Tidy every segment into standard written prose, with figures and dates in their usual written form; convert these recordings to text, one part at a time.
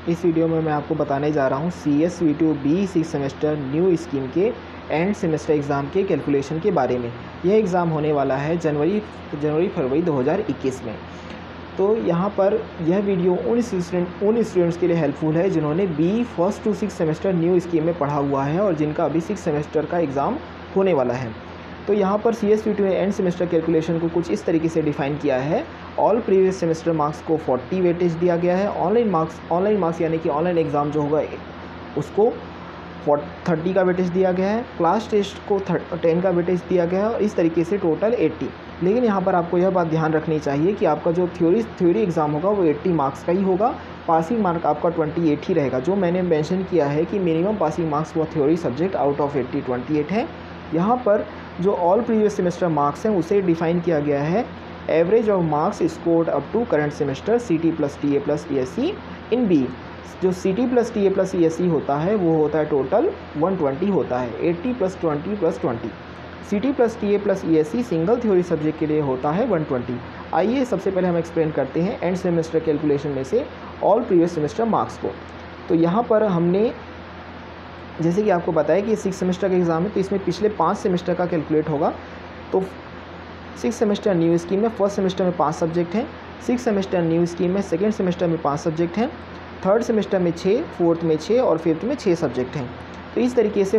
इस वीडियो में मैं आपको बताने जा रहा हूँ CSV2 B 6 semester new scheme के एंड सेमेस्टर एग्ज़ाम के कैलकुलेशन के बारे में। यह एग्ज़ाम होने वाला है जनवरी फरवरी 2021 में। तो यहाँ पर यह वीडियो उन स्टूडेंट्स के लिए हेल्पफुल है जिन्होंने B first to 6 semester new scheme में पढ़ा हुआ है और जिनका अभी 6 सेमेस्टर का एग्ज़ाम होने वाला है। तो यहाँ पर CSV2 ने एंड सेमेस्टर कैलकुलेशन को कुछ इस तरीके से डिफाइन किया है। ऑल प्रीवियस सेमेस्टर मार्क्स को 40 वेटेज दिया गया है। ऑनलाइन मार्क्स यानी कि ऑनलाइन एग्ज़ाम जो होगा उसको 30 का वेटेज दिया गया है। क्लास टेस्ट को 10 का वेटेज दिया गया है और इस तरीके से टोटल 80। लेकिन यहाँ पर आपको यह बात ध्यान रखनी चाहिए कि आपका जो थ्योरी एग्ज़ाम होगा वो 80 मार्क्स का ही होगा। पासिंग मार्क आपका 28 ही रहेगा। जो मैंने मेंशन किया है कि minimum passing marks for theory subject out of 80 28 है। यहाँ पर जो ऑल प्रीवियस सेमेस्टर मार्क्स हैं उसे डिफाइन किया गया है average of marks scored up to current semester CT + TA + ESE in B. जो CT + TA + ESE होता है वो होता है टोटल 120 होता है, 80 + 20 + 20। CT + TA + ESE single theory subject के लिए होता है 120। आइए सबसे पहले हम एक्सप्लेन करते हैं एंड सेमेस्टर कैलकुलेशन में से ऑल प्रीवियस सेमेस्टर मार्क्स को। तो यहाँ पर हमने जैसे कि आपको बताया कि 6 सेमेस्टर का एग्ज़ाम है तो इसमें पिछले 5 सेमेस्टर का कैलकुलेट होगा। तो 6 सेमेस्टर न्यू स्कीम में फर्स्ट सेमेस्टर में 5 सब्जेक्ट हैं, 6 सेमेस्टर न्यू स्कीम में सेकेंड सेमेस्टर में 5 सब्जेक्ट हैं, थर्ड सेमेस्टर में 6, फोर्थ में 6 और फिफ्थ में 6 सब्जेक्ट हैं। तो इस तरीके से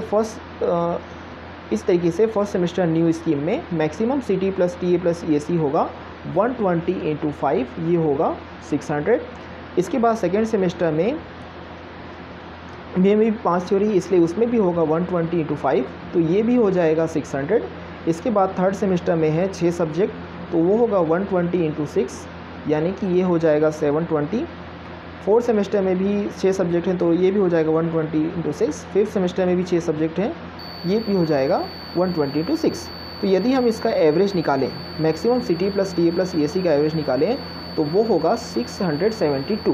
फर्स्ट सेमेस्टर न्यू स्कीम में मैक्सिमम CT + TA + ESE होगा 120 × 5, ये होगा 600। इसके बाद सेकेंड सेमेस्टर में भी 5 थ्योरी, इसलिए उसमें भी होगा 120 × 5, तो ये भी हो जाएगा 600। इसके बाद थर्ड सेमेस्टर में है 6 सब्जेक्ट, तो वो होगा 120 × 6, यानी कि ये हो जाएगा 720। फोर्थ सेमेस्टर में भी 6 सब्जेक्ट हैं तो ये भी हो जाएगा 120 × 6। फिफ्थ सेमेस्टर में भी 6 सब्जेक्ट हैं, ये भी हो जाएगा 120 × 6। तो यदि हम इसका एवरेज निकालें, मैक्सिमम CT + TA + ESE का एवरेज निकालें तो वो होगा 672।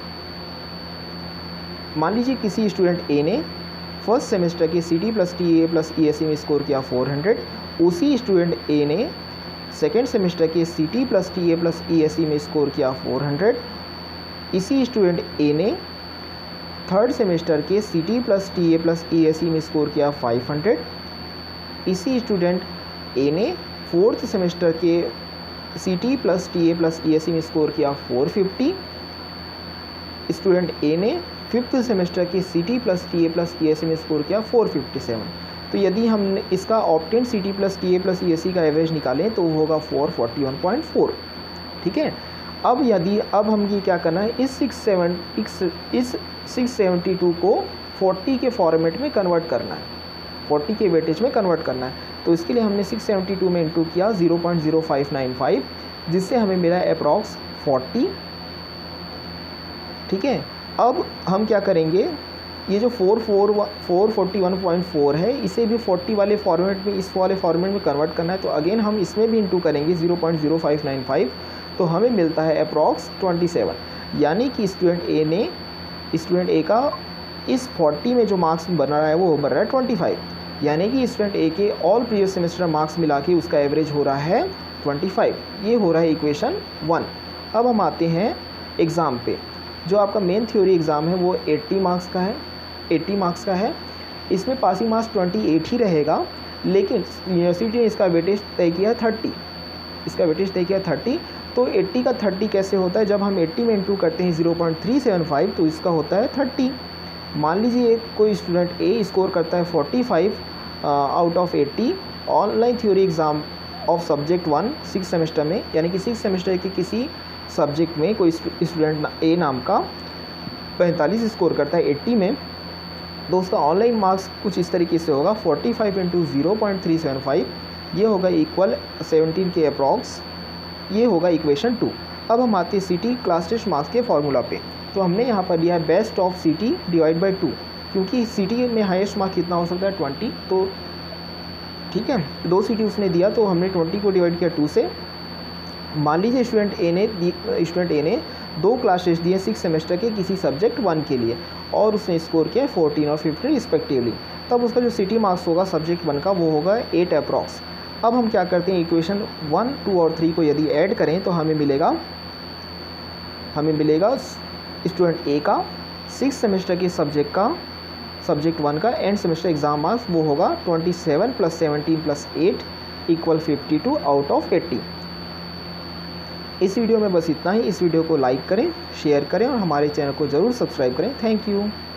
मान लीजिए किसी स्टूडेंट A ने फर्स्ट सेमेस्टर के CT + TA + ESE में स्कोर किया 400, उसी स्टूडेंट A ने सेकेंड सेमेस्टर के CT + TA + ESE में स्कोर किया 400, इसी स्टूडेंट A ने थर्ड सेमेस्टर के CT + TA + ESE में स्कोर किया 500, इसी स्टूडेंट A ने फोर्थ सेमेस्टर के CT + TA + ESE में स्कोर किया 450, स्टूडेंट A ने फिफ्थ सेमेस्टर के CT + TA + ESE में स्कोर किया 457। तो यदि हम इसका ऑप्टेन CT + TA + ESE का एवरेज निकालें तो वो होगा 441.4। ठीक है। अब हम ये क्या करना है, इस 672 को 40 के फॉर्मेट में कन्वर्ट करना है, 40 के वेटेज में कन्वर्ट करना है। तो इसके लिए हमने 672 में इंटू किया 0.0595, जिससे हमें मिला अप्रॉक्स 40। ठीक है। अब हम क्या करेंगे, ये जो 441.4 है इसे भी 40 वाले फॉर्मेट में, इस वाले फॉर्मेट में कन्वर्ट करना है। तो अगेन हम इसमें भी इंटू करेंगे 0.0595, तो हमें मिलता है अप्रॉक्स 27। यानी कि स्टूडेंट A का इस 40 में जो मार्क्स बन रहा है वो बन रहा है 25। यानी कि स्टूडेंट A के ऑल प्रीवियस सेमेस्टर मार्क्स मिला के उसका एवरेज हो रहा है 25। ये हो रहा है इक्वेशन 1। अब हम आते हैं एग्ज़ाम पे। जो आपका मेन थ्योरी एग्ज़ाम है वो 80 मार्क्स का है। इसमें पासिंग मार्क्स 28 ही रहेगा, लेकिन यूनिवर्सिटी ने इसका वेटेज तय किया 30। तो 80 का 30 कैसे होता है, जब हम 80 में इंटू करते हैं 0.375 तो इसका होता है 30। मान लीजिए कोई स्टूडेंट A स्कोर करता है 45 out of 80 online theory exam of subject 1 6 semester में, यानी कि 6 सेमेस्टर के किसी सब्जेक्ट में कोई स्टूडेंट A नाम का 45 स्कोर करता है 80 में, तो उसका ऑनलाइन मार्क्स कुछ इस तरीके से होगा 45 × 0.375, ये होगा इक्वल 17 के अप्रॉक्स। ये होगा इक्वेशन 2। अब हम आते हैं CT क्लास टेस्ट मार्क्स के फॉर्मूला पे। तो हमने यहाँ पर लिया है best of CT divide by 2, क्योंकि CT में हाईएस्ट मार्क कितना हो सकता है 20। तो ठीक है, 2 CT उसने दिया तो हमने 20 को डिवाइड किया 2 से। मान लीजिए स्टूडेंट A ने 2 क्लास टेस्ट दिए 6 सेमेस्टर के किसी सब्जेक्ट 1 के लिए और उसने स्कोर किया 14 और 15 रिस्पेक्टिवली, तब उसका जो CT मार्क्स होगा सब्जेक्ट 1 का वो होगा 8 अप्रॉक्स। अब हम क्या करते हैं, इक्वेशन 1, 2 और 3 को यदि ऐड करें तो हमें मिलेगा स्टूडेंट A का 6 सेमेस्टर के सब्जेक्ट 1 का एंड सेमेस्टर एग्ज़ाम मार्क्स वो होगा 27 + 17 + 8 = 52 आउट ऑफ 80। इस वीडियो में बस इतना ही। इस वीडियो को लाइक करें, शेयर करें और हमारे चैनल को ज़रूर सब्सक्राइब करें। Thank you.